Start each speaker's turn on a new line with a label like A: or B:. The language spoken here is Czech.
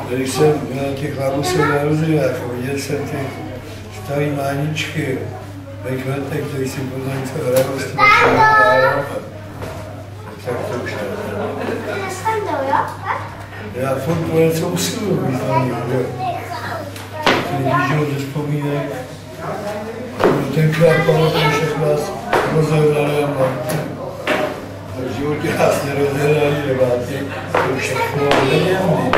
A: Když jsem byl na těch Lábusových narozeninách, viděl jsem ty starý máničky, mejch, letech, který si podle něco hrajou s těma hárama. Tak to už ne. Já furt něco usiluju, významnýho. Žijou ze vzpomínek. Tenkrát, pamatuješ, jak nás rozehnali a v životě nás nerozehnali, nemáte, to všechno není.